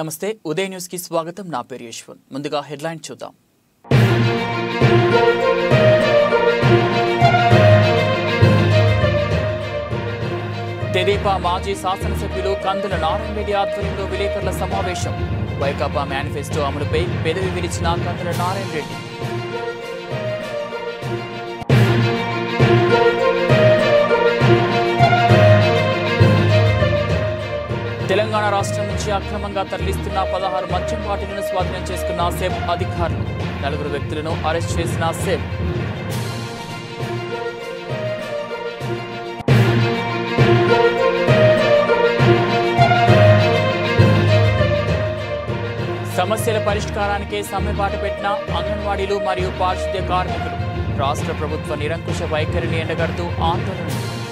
నమస్తే ఉదయ న్యూస్ కి స్వాగతం నా పేరు యశ్వంత్ ముందుగా హెడ్లైన్ చూద్దాం తెదేపా మాజీ శాసనసభ్యులు కందుల నారాయణ రెడ్డి ఆధ్వర్యంలో విలేకరుల సమావేశం వైకాపా మేనిఫెస్టో అమలుపై పెదవి విరిచిన కందుల నారాయణ రెడ్డి తెలంగాణ రాష్ట్రం నుంచి అక్రమంగా తరలిస్తున్న 16 మద్యం బాటిళ్లను స్వాధీనం చేసుకున్న సెబ్ అధికారులు 4 వ్యక్తులను అరెస్ట్ చేసిన సెబ్ సమస్యల పరిష్కారానికే సమ్మెబాట పెట్టిన అంగన్వాడీలు మరియు పారిశుద్ధ్య కార్మికులు రాష్ట్ర ప్రభుత్వ నిరంకుశ వైఖరిని ఎండగడుతూ ఆందోళన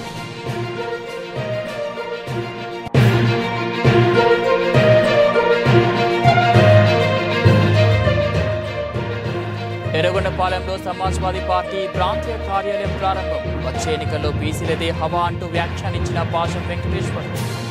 ఎర్రగొండపాలెంలో సమాజ్వాదీ పార్టీ ప్రాంతీయ కార్యాలయం ప్రారంభం వచ్చే ఎన్నికల్లో బీసీలదే హవా అంటూ వ్యాఖ్యానించిన పాశం వెంకటేశ్వర్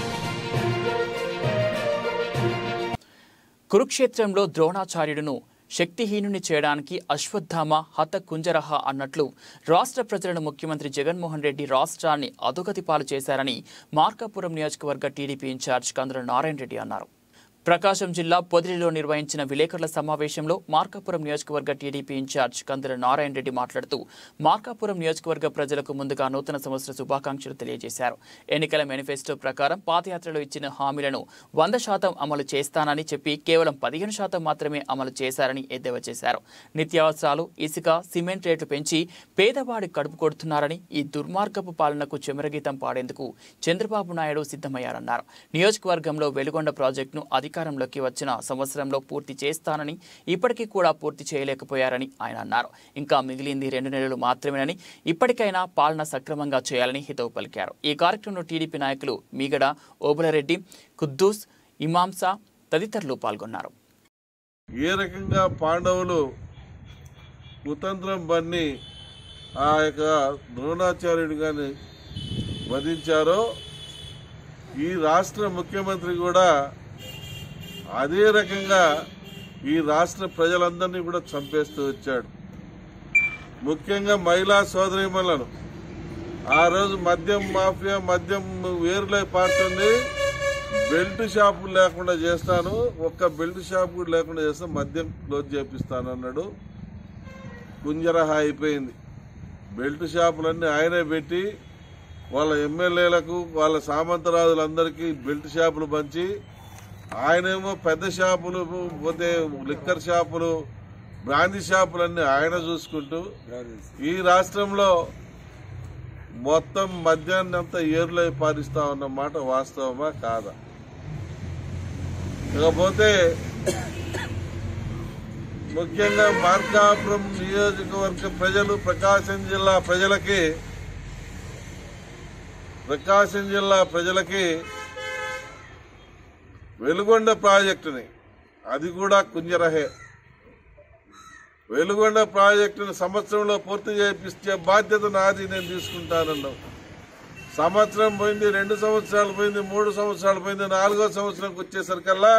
కురుక్షేత్రంలో ద్రోణాచార్యుడును శక్తిహీనుని చేయడానికి అశ్వత్థామ హత కుంజరహ అన్నట్లు రాష్ట్ర ప్రజలను ముఖ్యమంత్రి జగన్మోహన్ రెడ్డి రాష్ట్రాన్ని అధోగతి పాలు చేశారని మార్కాపురం నియోజకవర్గ టీడీపీ ఇన్ఛార్జ్ కందుల నారాయణ రెడ్డి అన్నారు. ప్రకాశం జిల్లా పొదిలిలో నిర్వహించిన విలేకరుల సమావేశంలో మార్కాపురం నియోజకవర్గ టీడీపీ ఇన్ఛార్జ్ కందుల నారాయణ రెడ్డి మాట్లాడుతూ మార్కాపురం నియోజకవర్గ ప్రజలకు ముందుగా నూతన సంవత్సర శుభాకాంక్షలు తెలియజేశారు. ఎన్నికల మేనిఫెస్టో ప్రకారం పాదయాత్రలో ఇచ్చిన హామీలను 100% అమలు చేస్తానని చెప్పి కేవలం 15% మాత్రమే అమలు చేశారని ఎద్దేవా చేశారు. నిత్యావసరాలు, ఇసుక, సిమెంట్ రేట్లు పెంచి పేదవాడి కడుపు కొడుతున్నారని ఈ దుర్మార్గపు పాలనకు చెమరగీతం పాడేందుకు చంద్రబాబు నాయుడు సిద్ధమయ్యారన్నారు. నియోజకవర్గంలో వెలుగొండ ప్రాజెక్టును అధికారంలోకి వచ్చిన సంవత్సరంలో పూర్తి చేస్తానని ఇప్పటికీ కూడా పూర్తి చేయలేకపోయారని ఆయన అన్నారు. ఇంకా మిగిలింది 2 నెలలు మాత్రమేనని ఇప్పటికైనా పాలన సక్రమంగా చేయాలని హితవు పలికారు. ఈ కార్యక్రమంలో టీడీపీ నాయకులు మీగడ ఓబులరెడ్డి, కుద్దూస్, ఇమాంసా తదితరులు పాల్గొన్నారు. ఏ రకంగా పాండవులు కుతంత్రం బన్ని ఆ యొక్క ద్రోణాచార్యుడి గారిని వధించారో ఈ రాష్ట్ర ముఖ్యమంత్రి కూడా అదే రకంగా ఈ రాష్ట్ర ప్రజలందరినీ కూడా చంపేస్తూ వచ్చాడు. ముఖ్యంగా మహిళా సోదరీమణులను ఆ రోజు మద్యం మాఫియా మద్యం వేరులై పారుతుంది, బెల్ట్ షాపులు లేకుండా చేస్తాను, ఒక్క బెల్ట్ షాప్ కూడా లేకుండా చేస్తాను, మద్యం క్లోజ్ చేపిస్తాను అన్నాడు. కుంజరహ అయిపోయింది. బెల్ట్ షాపులన్నీ ఆయనే పెట్టి వాళ్ళ ఎమ్మెల్యేలకు వాళ్ళ సామంతరాజులందరికీ బెల్ట్ షాపులు పంచి ఆయనేమో పెద్ద షాపులు పోతే లిక్కర్ షాపులు బ్రాందీ షాపులన్నీ ఆయన చూసుకుంటూ ఈ రాష్ట్రంలో మొత్తం మద్యాన్ని అంతా ఏరులై పారిస్తా ఉన్నమాట వాస్తవమా కాదా? ఇకపోతే ముఖ్యంగా మార్కాపురం నియోజకవర్గ ప్రజలు ప్రకాశం జిల్లా ప్రజలకి వెలుగొండ ప్రాజెక్టుని అది కూడా కుంజరహే. వెలుగొండ ప్రాజెక్టుని సంవత్సరంలో పూర్తి చేయించే బాధ్యత నాది, నేను తీసుకుంటానన్నావు. సంవత్సరం పోయింది, 2 సంవత్సరాలు పోయింది, 3 సంవత్సరాలు పోయింది, 4వ సంవత్సరంకి వచ్చేసరికల్లా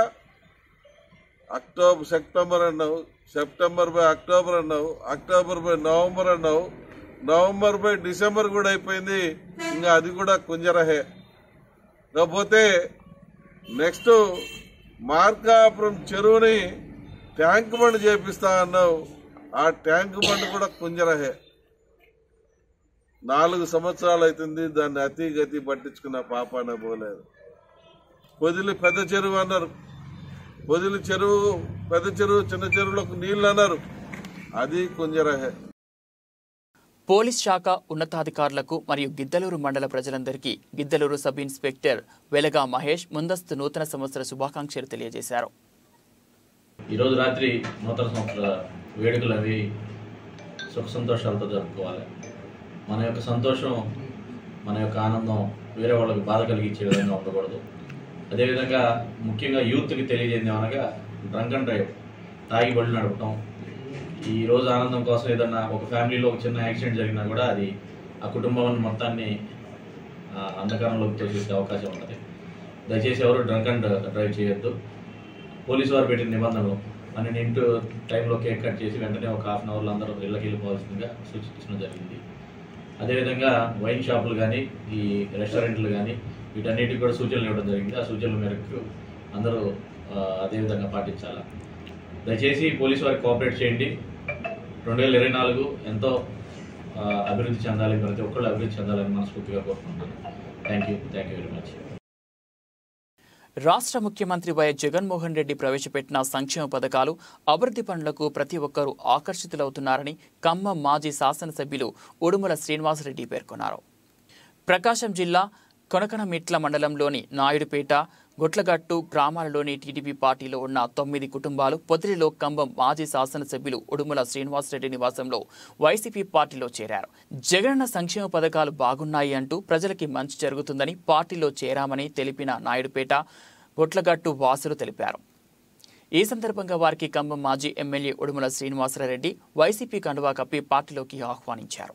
సెప్టెంబర్ అన్నావు, సెప్టెంబర్ బై అక్టోబర్ అన్నావు, అక్టోబర్ బై నవంబర్ అన్నావు, నవంబర్ బై డిసెంబర్ కూడా అయిపోయింది. ఇంకా అది కూడా కుంజరహే. కాకపోతే నెక్స్ట్ మార్కాపురం చెరువుని ట్యాంక్ బండ్ చేపిస్తా అన్నావు, ఆ ట్యాంక్ బండ్ కూడా కుంజరహే. 4 సంవత్సరాలు అవుతుంది, దాన్ని అతిగతి పట్టించుకున్న పాపాన పోలేదు. పొదిలి పెద్ద చెరువు అన్నారు, పొదిలి చెరువు పెద్ద చెరువు చిన్న చెరువులకు నీళ్లు అన్నారు, అది కుంజరహే. పోలీస్ శాఖ ఉన్నతాధికారులకు మరియు గిద్దలూరు మండల ప్రజలందరికీ గిద్దలూరు సబ్ ఇన్స్పెక్టర్ వెలగా మహేష్ ముందస్తు నూతన సంవత్సర శుభాకాంక్షలు తెలియజేశారు. ఈరోజు రాత్రి నూతన సంవత్సర వేడుకలు అవి సుఖ సంతోషాలతో జరుపుకోవాలి. మన యొక్క సంతోషం, మన యొక్క ఆనందం వేరే వాళ్ళకి బాధ కలిగించే విధంగా ఉండకూడదు. అదేవిధంగా ముఖ్యంగా యూత్కి తెలియజేయడం అనగా డ్రంక్ అండ్ డ్రైవ్, తాగి బళ్ళు నడపటం. ఈ రోజు ఆనందం కోసం ఏదన్నా ఒక ఫ్యామిలీలో ఒక చిన్న యాక్సిడెంట్ జరిగినా కూడా అది ఆ కుటుంబం మొత్తాన్ని అంధకారంలోకి తోసేసే అవకాశం ఉంటుంది. దయచేసి ఎవరు డ్రంక్ అండ్ డ్రైవ్ చేయొద్దు. పోలీసు వారు పెట్టిన నిబంధనలు 12 టైంలో కేక్ కట్ చేసి వెంటనే ఒక హాఫ్ అన్ అవర్లో అందరూ ఇళ్ళకి వెళ్ళిపోవాల్సిందిగా సూచించడం జరిగింది. అదేవిధంగా వైన్ షాపులు కానీ ఈ రెస్టారెంట్లు కానీ వీటన్నిటికి కూడా సూచనలు ఇవ్వడం జరిగింది. ఆ సూచనల మేరకు అందరూ అదేవిధంగా పాటించాలి. దయచేసి పోలీసు వారికి కోఆపరేట్ చేయండి. 2024 ఎంతో అభివృద్ధి చెందాలి, ప్రతి ఒక్కళ్ళు అభివృద్ధి చెందాలని మనస్ఫూర్తిగా కోరుకుంటున్నాను. Thank you very much. రాష్ట్ర ముఖ్యమంత్రి వైఎస్ జగన్మోహన్ రెడ్డి ప్రవేశపెట్టిన సంక్షేమ పథకాలు, అభివృద్ధి పనులకు ప్రతి ఒక్కరూ ఆకర్షితులవుతున్నారని ఖమ్మం మాజీ శాసనసభ్యులు ఉడుమల శ్రీనివాసరెడ్డి పేర్కొన్నారు. ప్రకాశం జిల్లా కొనకనమిట్ల మండలంలోని నాయుడుపేట, గొట్లగట్టు గ్రామాలలోని టీడీపీ పార్టీలో ఉన్న 9 కుటుంబాలు పొదిలిలో ఖమ్మం మాజీ శాసనసభ్యులు ఉడుమల శ్రీనివాసరెడ్డి నివాసంలో వైసీపీ పార్టీలో చేరారు. జగనన్న సంక్షేమ పథకాలు బాగున్నాయి అంటూ ప్రజలకి మంచి జరుగుతుందని పార్టీలో చేరామని తెలిపిన నాయుడుపేట, గొట్లగట్టు వాసులు తెలిపారు. ఈ సందర్భంగా వారికి ఖమ్మం మాజీ ఎమ్మెల్యే ఉడుమల శ్రీనివాసరెడ్డి వైసీపీ కండువా కప్పి పార్టీలోకి ఆహ్వానించారు.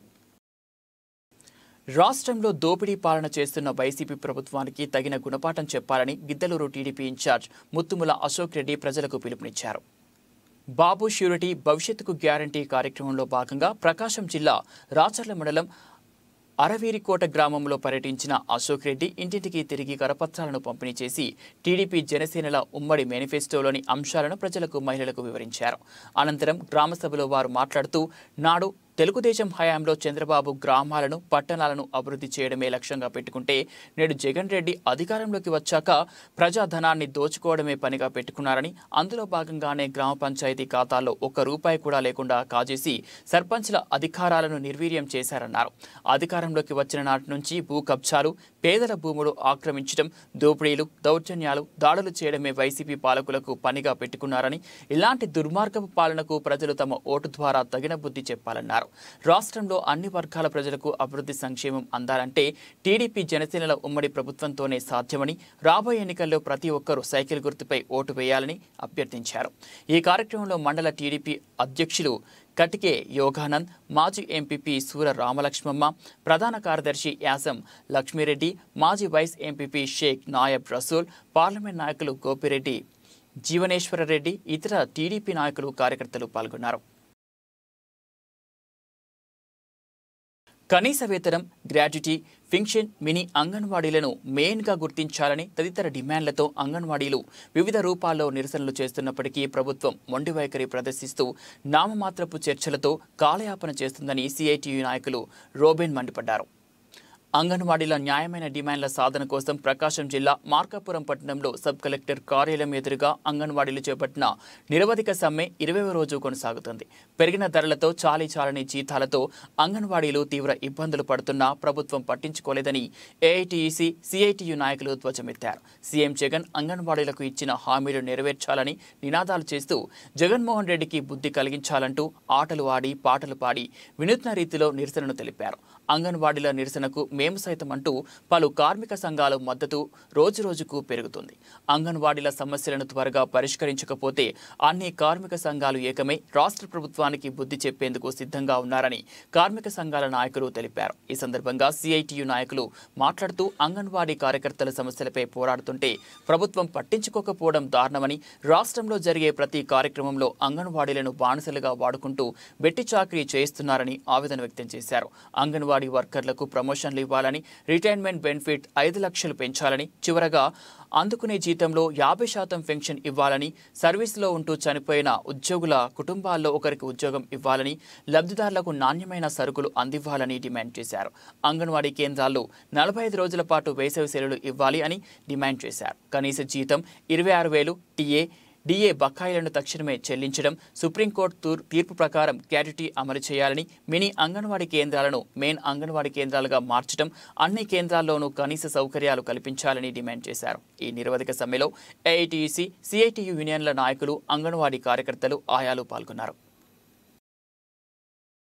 రాష్ట్రంలో దోపిడీ పాలన చేస్తున్న వైసీపీ ప్రభుత్వానికి తగిన గుణపాఠం చెప్పాలని గిద్దలూరు టీడీపీ ఇన్ఛార్జ్ ముత్తుముల అశోక్ రెడ్డి ప్రజలకు పిలుపునిచ్చారు. బాబు ష్యూరిటీ భవిష్యత్తుకు గ్యారంటీ కార్యక్రమంలో భాగంగా ప్రకాశం జిల్లా రాచర్ల మండలం అరవీరికోట గ్రామంలో పర్యటించిన అశోక్ రెడ్డి ఇంటింటికి తిరిగి కరపత్రాలను పంపిణీ చేసి టీడీపీ జనసేనల ఉమ్మడి మేనిఫెస్టోలోని అంశాలను ప్రజలకు, మహిళలకు వివరించారు. అనంతరం గ్రామసభలో వారు మాట్లాడుతూ, నాడు తెలుగుదేశం హయాంలో చంద్రబాబు గ్రామాలను, పట్టణాలను అభివృద్ధి చేయడమే లక్ష్యంగా పెట్టుకుంటే నేడు జగన్ రెడ్డి అధికారంలోకి వచ్చాక ప్రజాధనాన్ని దోచుకోవడమే పనిగా పెట్టుకున్నారని, అందులో భాగంగానే గ్రామ పంచాయతీ ఖాతాల్లో ₹1 కూడా లేకుండా కాజేసి సర్పంచ్ల అధికారాలను నిర్వీర్యం చేశారన్నారు. అధికారంలోకి వచ్చిన నాటి నుంచి భూ కబ్జాలు, పేదల భూములు ఆక్రమించడం, దోపిడీలు, దౌర్జన్యాలు, దాడులు చేయడమే వైసీపీ పాలకులకు పనిగా పెట్టుకున్నారని, ఇలాంటి దుర్మార్గపు పాలనకు ప్రజలు తమ ఓటు ద్వారా తగిన బుద్ధి చెప్పాలన్నారు. రాష్ట్రంలో అన్ని వర్గాల ప్రజలకు అభివృద్ధి, సంక్షేమం అందాలంటే టీడీపీ జనసేనల ఉమ్మడి ప్రభుత్వంతోనే సాధ్యమని, రాబోయే ఎన్నికల్లో ప్రతి ఒక్కరూ సైకిల్ గుర్తుపై ఓటు వేయాలని అభ్యర్థించారు. ఈ కార్యక్రమంలో మండల టీడీపీ అధ్యక్షులు కటికే యోగానంద్, మాజీ ఎంపీపీ సూర రామలక్ష్మమ్మ, ప్రధాన కార్యదర్శి యాసం లక్ష్మీరెడ్డి, మాజీ vice MPP Sheikh Nayab Rasool, parliament నాయకులు గోపిరెడ్డి, జీవనేశ్వరరెడ్డి, ఇతర టీడీపీ నాయకులు, కార్యకర్తలు పాల్గొన్నారు. కనీస వేతనం, గ్రాట్యుటీ, పెన్షన్, మినీ అంగన్వాడీలను మెయిన్గా గుర్తించాలని తదితర డిమాండ్లతో అంగన్వాడీలు వివిధ రూపాల్లో నిరసనలు చేస్తున్నప్పటికీ ప్రభుత్వం మొండి వైఖరి ప్రదర్శిస్తూ నామమాత్రపు చర్చలతో కాలయాపన చేస్తుందని సిఐటియు నాయకులు రోబెన్ మండిపడ్డారు. అంగన్వాడీల న్యాయమైన డిమాండ్ల సాధన కోసం ప్రకాశం జిల్లా మార్కాపురం పట్టణంలో సబ్ కలెక్టర్ కార్యాలయం ఎదురుగా అంగన్వాడీలు చేపట్టిన నిరవధిక సమ్మె 20వ రోజు కొనసాగుతుంది. పెరిగిన ధరలతో, చాలీచాలని జీతాలతో అంగన్వాడీలు తీవ్ర ఇబ్బందులు పడుతున్నా ప్రభుత్వం పట్టించుకోలేదని ఏఐటీయూసీ, సిఐటియు నాయకులు ధ్వజమెత్తారు. సీఎం జగన్ అంగన్వాడీలకు ఇచ్చిన హామీలు నెరవేర్చాలని నినాదాలు చేస్తూ జగన్మోహన్ రెడ్డికి బుద్ధి కలిగించాలంటూ ఆటలు ఆడి, పాటలు పాడి వినూత్న రీతిలో నిరసనను తెలిపారు. అంగన్వాడీల నిరసనకు మేము సైతం అంటూ పలు కార్మిక సంఘాల మద్దతు రోజురోజుకు పెరుగుతుంది. అంగన్వాడీల సమస్యలను త్వరగా పరిష్కరించకపోతే అన్ని కార్మిక సంఘాలు ఏకమై రాష్ట్ర ప్రభుత్వానికి బుద్ధి చెప్పేందుకు సిద్ధంగా ఉన్నారని కార్మిక సంఘాల నాయకులు తెలిపారు. ఈ సందర్భంగా సిఐటియు నాయకులు మాట్లాడుతూ అంగన్వాడీ కార్యకర్తల సమస్యలపై పోరాడుతుంటే ప్రభుత్వం పట్టించుకోకపోవడం దారుణమని, రాష్ట్రంలో జరిగే ప్రతి కార్యక్రమంలో అంగన్వాడీలను బానిసలుగా వాడుకుంటూ వెట్టి చాకరీ చేయిస్తున్నారని ఆవేదన వ్యక్తం చేశారు. అంగన్వాడీ వర్కర్లకు ప్రమోషన్లు ఇవ్వాలని, రిటైర్మెంట్ బెనిఫిట్ 5 లక్షలు పెంచాలని, చివరగా అందుకునే జీతంలో 50% పెన్షన్ ఇవ్వాలని, సర్వీసులో ఉంటూ చనిపోయిన ఉద్యోగుల కుటుంబాల్లో ఒకరికి ఉద్యోగం ఇవ్వాలని, లబ్ధిదారులకు నాణ్యమైన సరుకులు అందివ్వాలని డిమాండ్ చేశారు. అంగన్వాడీ కేంద్రాల్లో 45 రోజుల పాటు వేసవి సెలవులు ఇవ్వాలి అని డిమాండ్ చేశారు. కనీస జీతం 26,000, డిఏ బకాయిలను తక్షణమే చెల్లించడం, సుప్రీంకోర్టు తీర్పు ప్రకారం గ్రాట్యుటీ అమలు చేయాలని, మినీ అంగన్వాడీ కేంద్రాలను మెయిన్ అంగన్వాడీ కేంద్రాలుగా మార్చడం, అన్ని కేంద్రాల్లోనూ కనీస సౌకర్యాలు కల్పించాలని డిమాండ్ చేశారు. ఈ నిరవధిక సమ్మెలో ఏఐటీయూసీ, సిఐటియు యూనియన్ల నాయకులు, అంగన్వాడీ కార్యకర్తలు, ఆయాలు పాల్గొన్నారు.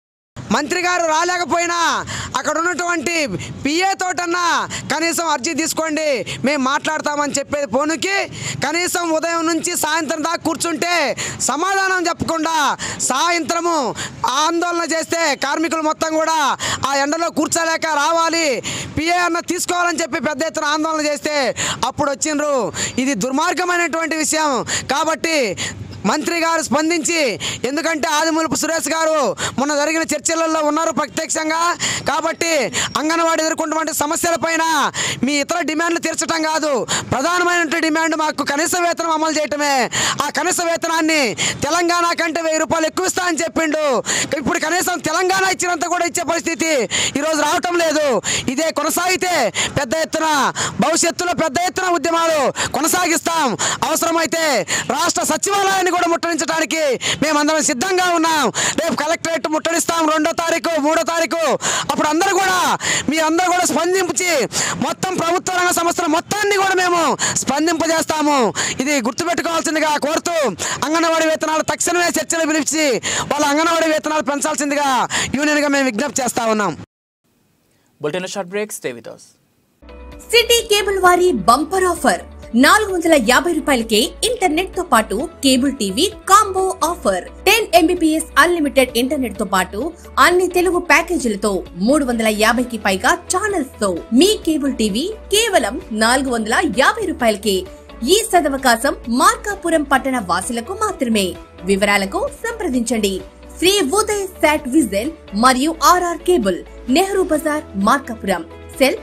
మంత్రి గారు రాలేకపోయినా అక్కడ ఉన్నటువంటి పిఏ తోటన్నా కనీసం అర్జీ తీసుకోండి, మేము మాట్లాడతామని చెప్పేది పోనుకి కనీసం ఉదయం నుంచి సాయంత్రం దాకా కూర్చుంటే సమాధానం చెప్పకుండా సాయంత్రము ఆందోళన చేస్తే కార్మికులు మొత్తం కూడా ఆ ఎండలో కూర్చోలేక రావాలి, పిఏ అన్న తీసుకోవాలని చెప్పి పెద్ద ఎత్తున ఆందోళన చేస్తే అప్పుడు వచ్చిండ్రు. ఇది దుర్మార్గమైనటువంటి విషయం. కాబట్టి మంత్రి గారు స్పందించి, ఎందుకంటే ఆదిమూలపు సురేష్ గారు మొన్న జరిగిన చర్చలలో ఉన్నారు ప్రత్యక్షంగా, కాబట్టి అంగన్వాడీ ఎదుర్కొంటున్న సమస్యలపైన మీ ఇతర డిమాండ్లు తీర్చడం కాదు, ప్రధానమైనటువంటి డిమాండ్ మాకు కనీస వేతనం అమలు చేయటమే. ఆ కనీస వేతనాన్ని తెలంగాణ కంటే 1000 రూపాయలు ఎక్కువ ఇస్తా అని చెప్పిండు. ఇప్పుడు కనీసం తెలంగాణ ఇచ్చినంత కూడా ఇచ్చే పరిస్థితి ఈరోజు రావటం లేదు. ఇదే కొనసాగితే పెద్ద ఎత్తున భవిష్యత్తులో పెద్ద ఎత్తున ఉద్యమాలు కొనసాగిస్తాం. అవసరమైతే రాష్ట్ర సచివాలయాన్ని కూడా ముట్టడించడానికి మేమందరం సిద్ధంగా ఉన్నాం. రేపు కలెక్టరేట్ ముట్టడిస్తాం 2వ తారీఖు 3వ తారీఖు. అప్పుడు మీరందరూ కూడా స్పందించి మొత్తం ప్రభుత్వ రంగ సంస్థల మొత్తాన్ని కూడా మేము స్పందింపజేస్తాము. ఇది గుర్తుపెట్టుకోవాల్సిందిగా కోరుతూ అంగన్వాడీ వేతనాలు తక్షణమే చర్చలు పిలిచి వాళ్ళ అంగన్వాడీ వేతనాలు పెంచాల్సిందిగా యూనియన్గా మేము విజ్ఞప్తి చేస్తా ఉన్నాం. Bulletin short break, stay with us. City Cable వారి బంపర్ ఆఫర్ 450 రూపాయలకే ఇంటర్నెట్ తో పాటు cable TV combo offer. 10 MBPS unlimited internet తో పాటు అన్ని తెలుగు ప్యాకేజీలతో 350కి పైగా ఛానల్స్ తో మీ కేబుల్ టీవీ కేవలం 450 రూపాయలకే. ఈ సదవకాశం మార్కాపురం పట్టణ వాసులకు మాత్రమే. వివరాలకు సంప్రదించండి శ్రీ ఉదయ్ సాట్ విజన్ మరియు RR కేబుల్, నెహ్రూ బజార్, Markapuram. Cell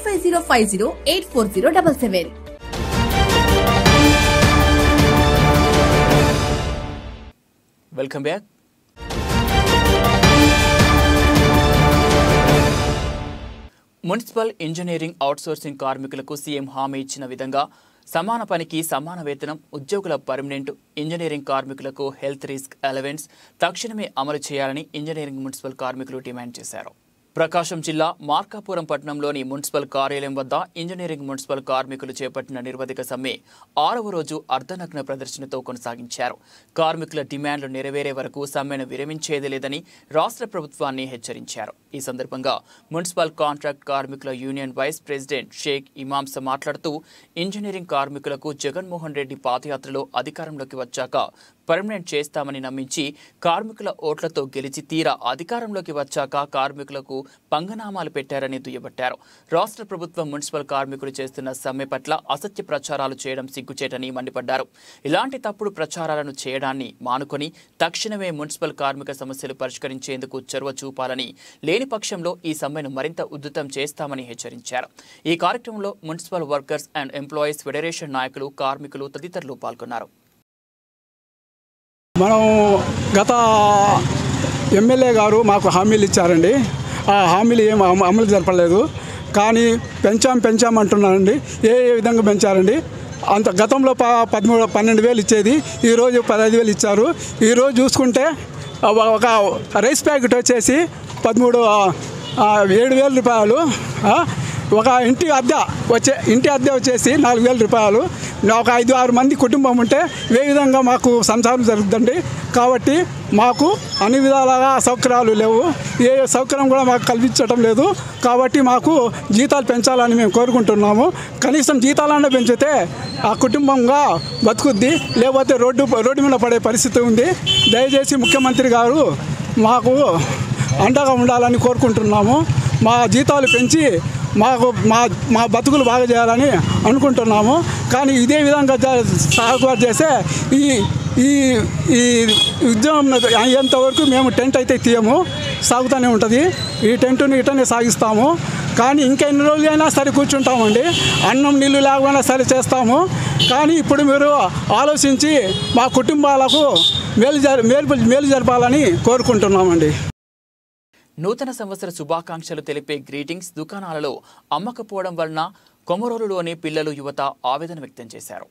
9505084077. Welcome back. Municipal engineering outsourcing కార్మికులకు సీఎం హామీ ఇచ్చిన విధంగా సమాన పనికి సమాన వేతనం, ఉద్యోగుల పర్మనెంట్, ఇంజనీరింగ్ కార్మికులకు హెల్త్ రిస్క్ అలవెన్స్ తక్షణమే అమలు చేయాలని ఇంజనీరింగ్ మున్సిపల్ కార్మికులు డిమాండ్ చేశారు. ప్రకాశం జిల్లా మార్కాపురం పట్టణంలోని మున్సిపల్ కార్యాలయం వద్ద ఇంజనీరింగ్ మున్సిపల్ కార్మికులు చేపట్టిన నిరవధిక సమ్మె 6వ రోజు అర్ధనగ్న ప్రదర్శనతో కొనసాగించారు. కార్మికుల డిమాండ్లు నెరవేరే వరకు సమ్మెను విరమించేది లేదని రాష్ట్ర ప్రభుత్వాన్ని హెచ్చరించారు. ఈ సందర్భంగా మున్సిపల్ కాంట్రాక్ట్ కార్మికుల యూనియన్ వైస్ ప్రెసిడెంట్ షేక్ ఇమాంస మాట్లాడుతూ, ఇంజనీరింగ్ కార్మికులకు జగన్మోహన్ రెడ్డి పాదయాత్రలో అధికారంలోకి వచ్చాక పర్మనెంట్ చేస్తామని నమ్మించి కార్మికుల ఓట్లతో గెలిచి తీరా అధికారంలోకి వచ్చాక కార్మికులకు పంగనామాలు పెట్టారని దుయ్యబట్టారు. రాష్ట్ర ప్రభుత్వం మున్సిపల్ కార్మికులు చేస్తున్న సమ్మె పట్ల అసత్య ప్రచారాలు చేయడం సిగ్గుచేటని మండిపడ్డారు. ఇలాంటి తప్పుడు ప్రచారాలను చేయడాన్ని మానుకొని తక్షణమే మున్సిపల్ కార్మిక సమస్యలు పరిష్కరించేందుకు చొరవ చూపాలని, లేని పక్షంలో ఈ సమ్మెను మరింత ఉధృతం చేస్తామని హెచ్చరించారు. ఈ కార్యక్రమంలో municipal workers and employees federation నాయకులు, కార్మికులు తదితరులు పాల్గొన్నారు. మనం గత ఎమ్మెల్యే గారు మాకు హామీలు ఇచ్చారండి. ఆ హామీలు ఏం అమలు జరపలేదు. కానీ పెంచామంటున్నారండి. ఏ విధంగా పెంచారండి? అంత గతంలో 12,000 ఇచ్చేది ఈరోజు 15,000 ఇచ్చారు. ఈరోజు చూసుకుంటే ఒక రైస్ ప్యాకెట్ వచ్చేసి 7,000 రూపాయలు. ఒక ఇంటి అద్దె వచ్చేసి 4,000 రూపాయలు. ఒక 5-6 మంది కుటుంబం ఉంటే ఏ విధంగా మాకు సంసారం జరుగుతుందండి. కాబట్టి మాకు అన్ని విధాలుగా సౌకర్యాలు లేవు. ఏ సౌకర్యం కూడా మాకు కల్పించడం లేదు. కాబట్టి మాకు జీతాలు పెంచాలని మేము కోరుకుంటున్నాము. కనీసం జీతాలన్నా పెంచితే ఆ కుటుంబంగా బతుకుద్ది, లేకపోతే రోడ్డు మీద పడే పరిస్థితి ఉంది. దయచేసి ముఖ్యమంత్రి గారు మాకు అండగా ఉండాలని కోరుకుంటున్నాము. మా జీతాలు పెంచి మా బతుకులు బాగా చేయాలని అనుకుంటున్నాము. కానీ ఇదే విధంగా సహకారం చేస్తే ఈ ఉద్యమం అయ్యేంతవరకు మేము టెంట్ అయితే తీయము, సాగుతూనే ఉంటుంది. ఈ టెంట్ని ఇటనే సాగిస్తాము. కానీ ఇంకా ఎన్ని రోజులైనా సరే కూర్చుంటామండి. అన్నం నీళ్ళు లేకపోయినా సరే చేస్తాము. కానీ ఇప్పుడు మీరు ఆలోచించి మా కుటుంబాలకు మేలు జరపాలని కోరుకుంటున్నామండి. నూతన సంవత్సర శుభాకాంక్షలు తెలిపే గ్రీటింగ్స్ దుకాణాలలో అమ్మకపోవడం వలన కొమరోలులోని పిల్లలు, యువత ఆవేదన వ్యక్తం చేశారు.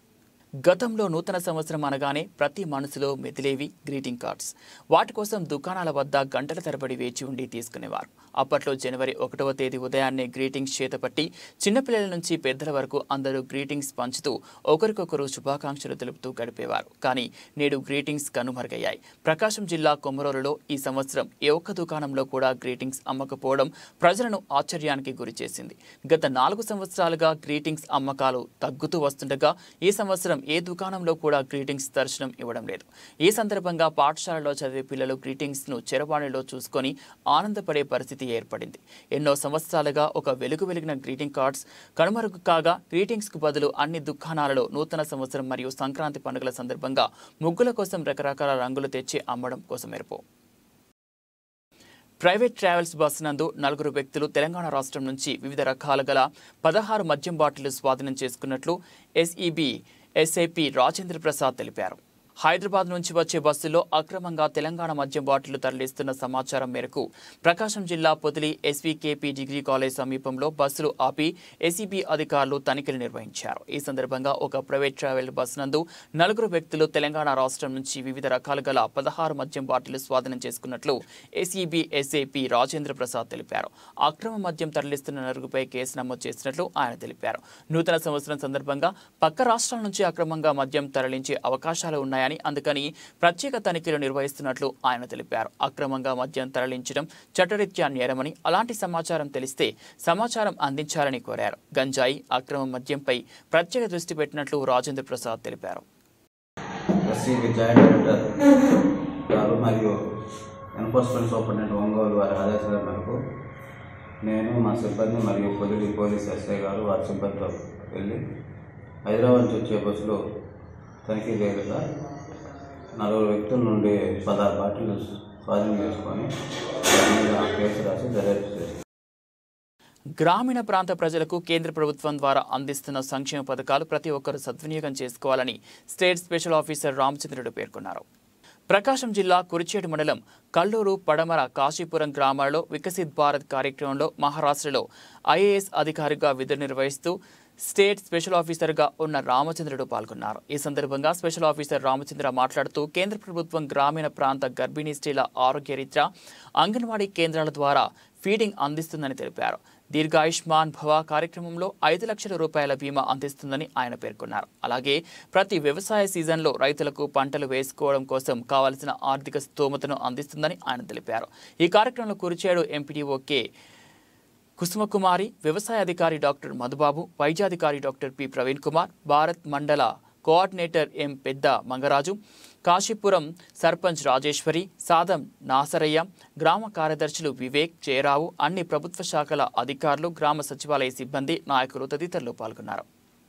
గతంలో నూతన సంవత్సరం అనగానే ప్రతి మనసులో మెదిలేవి గ్రీటింగ్ కార్డ్స్. వాటి కోసం దుకాణాల వద్ద గంటల తరబడి వేచి ఉండి తీసుకునేవారు. అప్పట్లో జనవరి 1వ తేదీ ఉదయాన్నే గ్రీటింగ్స్ చేతపట్టి చిన్నపిల్లల నుంచి పెద్దల వరకు అందరూ గ్రీటింగ్స్ పంచుతూ ఒకరికొకరు శుభాకాంక్షలు తెలుపుతూ గడిపేవారు. కానీ నేడు గ్రీటింగ్స్ కనుమరుగయ్యాయి. ప్రకాశం జిల్లా కొమరోలులో ఈ సంవత్సరం ఏ ఒక్క దుకాణంలో కూడా గ్రీటింగ్స్ అమ్మకపోవడం ప్రజలను ఆశ్చర్యానికి గురిచేసింది. గత 4 సంవత్సరాలుగా గ్రీటింగ్స్ అమ్మకాలు తగ్గుతూ వస్తుండగా ఈ సంవత్సరం ఏ దుకాణంలో కూడా గ్రీటింగ్స్ దర్శనం ఇవ్వడం లేదు. ఈ సందర్భంగా పాఠశాలలో చదివే పిల్లలు గ్రీటింగ్స్ ను చరవాణిలో చూసుకొని ఆనందపడే పరిస్థితి ఏర్పడింది. ఎన్నో సంవత్సరాలుగా ఒక వెలిగిన గ్రీటింగ్ కార్డ్స్ కనుమరుగు కాగా గ్రీటింగ్స్ కు బదులు అన్ని దుకాణాలలో నూతన సంవత్సరం మరియు సంక్రాంతి పండుగల సందర్భంగా ముగ్గుల కోసం రకరకాల రంగులు తెచ్చి అమ్మడం కోసం మెరుపు. ప్రైవేట్ ట్రావెల్స్ బస్సు నందు 4 వ్యక్తులు తెలంగాణ రాష్ట్రం నుంచి వివిధ రకాల గల 16 మద్యం బాటిళ్లు స్వాధీనం చేసుకున్నట్లు ఎస్ఐపి రాజేంద్ర ప్రసాద్ తెలిపారు. హైదరాబాద్ నుంచి వచ్చే బస్సులో అక్రమంగా తెలంగాణ మద్యం బాటిళ్లు తరలిస్తున్న సమాచారం మేరకు ప్రకాశం జిల్లా పొదిలి ఎస్వీకేపీ డిగ్రీ కాలేజ్ సమీపంలో బస్సులు ఆపి ఎస్ఈబీ అధికారులు తనిఖీలు నిర్వహించారు. ఈ సందర్భంగా ఒక ప్రైవేట్ ట్రావెల్ బస్సు నందు 4 వ్యక్తులు తెలంగాణ రాష్ట్రం నుంచి వివిధ రకాల గల 16 మద్యం బాటిళ్లు స్వాధీనం చేసుకున్నట్లు ఎస్ఐపి రాజేంద్ర ప్రసాద్ తెలిపారు. అక్రమ మద్యం తరలిస్తున్న 4పై కేసు నమోదు చేసినట్లు ఆయన తెలిపారు. నూతన సంవత్సరం సందర్భంగా పక్క రాష్ట్రాల నుంచి అక్రమంగా మద్యం తరలించే అవకాశాలు ఉన్నాయని, అందుకని ప్రత్యేక తనిఖీలు నిర్వహిస్తున్నట్లు ఆయన తెలిపారు. అక్రమంగా మద్యం తరలించడం చట్టరీత్యా నేరమని, అలాంటి సమాచారం తెలిస్తే సమాచారం అందించాలని కోరారు. గంజాయి, అక్రమ మద్యంపై ప్రత్యేక దృష్టి పెట్టినట్లు రాజేంద్ర ప్రసాద్ తెలిపారు. మరియు ఎన్ఫోర్స్మెంట్ సూపరింటెండెంట్ ఒంగోలు వారి ఆదేశాల మేరకు నేను, మా సిబ్బంది మరియు పొదిలి పోలీస్ ఎస్ఐ గారు వారి సిబ్బందితో వెళ్ళి హైదరాబాద్ నుంచి వచ్చే బస్సులో తనిఖీ చేయగా 4 వ్యక్తుల నుండి 16 బాటిల్ స్వాధీనం చేసుకొని కేసు రాసి దర్యాప్తు చేశారు. గ్రామీణ ప్రాంత ప్రజలకు కేంద్ర ప్రభుత్వం ద్వారా అందిస్తున్న సంక్షేమ పథకాలు ప్రతి ఒక్కరూ సద్వినియోగం చేసుకోవాలని స్టేట్ స్పెషల్ ఆఫీసర్ రామచంద్రుడు పేర్కొన్నారు. ప్రకాశం జిల్లా కురిచేడు మండలం కల్లూరు, పడమర, కాశీపురం గ్రామాల్లో వికసిత్ భారత్ కార్యక్రమంలో మహారాష్ట్రలో ఐఏఎస్ అధికారిగా విధులు నిర్వహిస్తూ స్టేట్ స్పెషల్ ఆఫీసర్గా ఉన్న రామచంద్రుడు పాల్గొన్నారు. ఈ సందర్భంగా స్పెషల్ ఆఫీసర్ రామచంద్ర మాట్లాడుతూ కేంద్ర ప్రభుత్వం గ్రామీణ ప్రాంత గర్భిణీ స్త్రీల ఆరోగ్యరీత్యా అంగన్వాడీ కేంద్రాల ద్వారా ఫీడింగ్ అందిస్తుందని తెలిపారు. దీర్ఘాయుష్మాన్ భవ కార్యక్రమంలో 5 లక్షల రూపాయల బీమా అందిస్తుందని ఆయన పేర్కొన్నారు. అలాగే ప్రతి వ్యవసాయ సీజన్లో రైతులకు పంటలు వేసుకోవడం కోసం కావాల్సిన ఆర్థిక స్తోమతను అందిస్తుందని ఆయన తెలిపారు. ఈ కార్యక్రమంలో కురిచేడు ఎంపీడీఓ కె కుసుమకుమారి, వ్యవసాయ అధికారి డాక్టర్ మధుబాబు, వైద్యాధికారి డాక్టర్ పి ప్రవీణ్ కుమార్, భారత్ మండల కోఆర్డినేటర్ ఎం పెద్ద మంగరాజు, కాశీపురం సర్పంచ్ రాజేశ్వరి, సాదం నాసరయ్య, గ్రామ కార్యదర్శులు వివేక్, జయరావు, అన్ని ప్రభుత్వ శాఖల అధికారులు, గ్రామ సచివాలయ సిబ్బంది, నాయకులు తదితరులు పాల్గొన్నారు.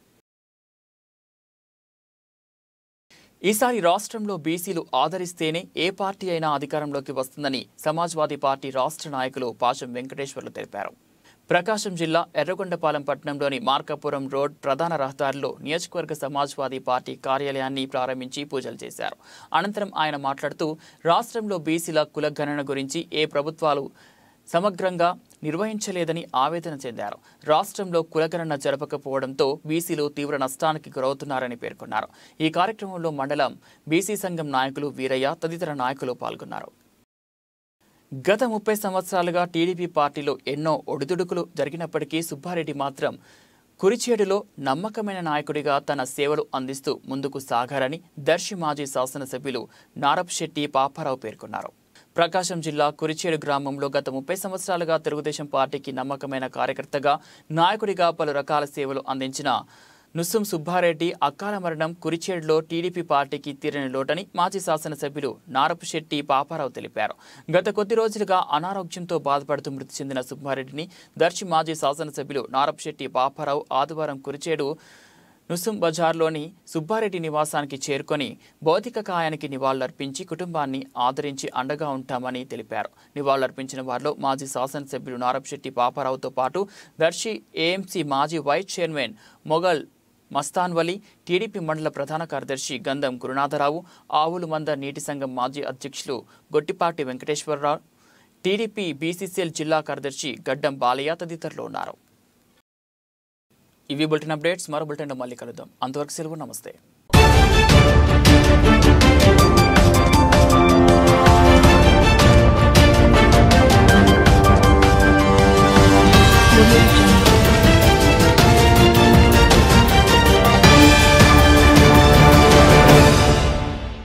ఈసారి రాష్ట్రంలో బీసీలు ఆదరిస్తేనే ఏ పార్టీ అయినా అధికారంలోకి వస్తుందని సమాజ్వాదీ పార్టీ రాష్ట్ర నాయకులు పాశం వెంకటేశ్వర్లు తెలిపారు. ప్రకాశం జిల్లా ఎర్రగొండపాలెం పట్టణంలోని మార్కాపురం రోడ్ ప్రధాన రహదారిలో నియోజకవర్గ సమాజ్వాదీ పార్టీ కార్యాలయాన్ని ప్రారంభించి పూజలు చేశారు. అనంతరం ఆయన మాట్లాడుతూ రాష్ట్రంలో బీసీల కులగణన గురించి ఏ ప్రభుత్వాలు సమగ్రంగా నిర్వహించలేదని ఆవేదన చెందారు. రాష్ట్రంలో కులగణన జరపకపోవడంతో బీసీలు తీవ్ర నష్టానికి గురవుతున్నారని పేర్కొన్నారు. ఈ కార్యక్రమంలో మండలం బీసీ సంఘం నాయకులు వీరయ్య తదితర నాయకులు పాల్గొన్నారు. గత 30 సంవత్సరాలుగా టీడీపీ పార్టీలో ఎన్నో ఒడిదుడుకులు జరిగినప్పటికీ సుబ్బారెడ్డి మాత్రం కురిచేడులో నమ్మకమైన నాయకుడిగా తన సేవలు అందిస్తూ ముందుకు సాగారని దర్శి మాజీ శాసనసభ్యులు నారప్శెట్టి పాపారావు పేర్కొన్నారు. ప్రకాశం జిల్లా కురిచేడు గ్రామంలో గత 30 సంవత్సరాలుగా తెలుగుదేశం పార్టీకి నమ్మకమైన కార్యకర్తగా, నాయకుడిగా పలు రకాల సేవలు అందించిన నుస్సుం సుబ్బారెడ్డి అకాల మరణం కురిచేడులో టీడీపీ పార్టీకి తీరని లోటని మాజీ శాసనసభ్యులు నారపుశెట్టి పాపారావు తెలిపారు. గత కొద్ది రోజులుగా అనారోగ్యంతో బాధపడుతూ మృతి చెందిన సుబ్బారెడ్డిని దర్శి మాజీ శాసనసభ్యులు నారపుశెట్టి పాపారావు ఆదివారం కురిచేడు నుస్సుం బజార్లోని సుబ్బారెడ్డి నివాసానికి చేరుకొని భౌతిక కాయానికి నివాళులర్పించి కుటుంబాన్ని ఆదరించి అండగా ఉంటామని తెలిపారు. నివాళులర్పించిన వారిలో మాజీ శాసనసభ్యులు నారపుశెట్టి పాపారావుతో పాటు దర్శి ఏఎంసీ మాజీ vice chairman Mughal Mastanvali, TDP మండల ప్రధాన కార్యదర్శి గంధం గురునాథరావు, ఆవులు మంద నీటి సంఘం మాజీ అధ్యక్షులు గొట్టిపాటి వెంకటేశ్వరరావు, టీడీపీ బీసీసీఎల్ జిల్లా కార్యదర్శి గడ్డం బాలయ్య తదితరులు ఉన్నారు. ఇవి బులెటిన్ అప్డేట్స్. మరో బులెటిన్లో మళ్ళీ కలుద్దాం. అంతవరకు సెలవు. నమస్తే.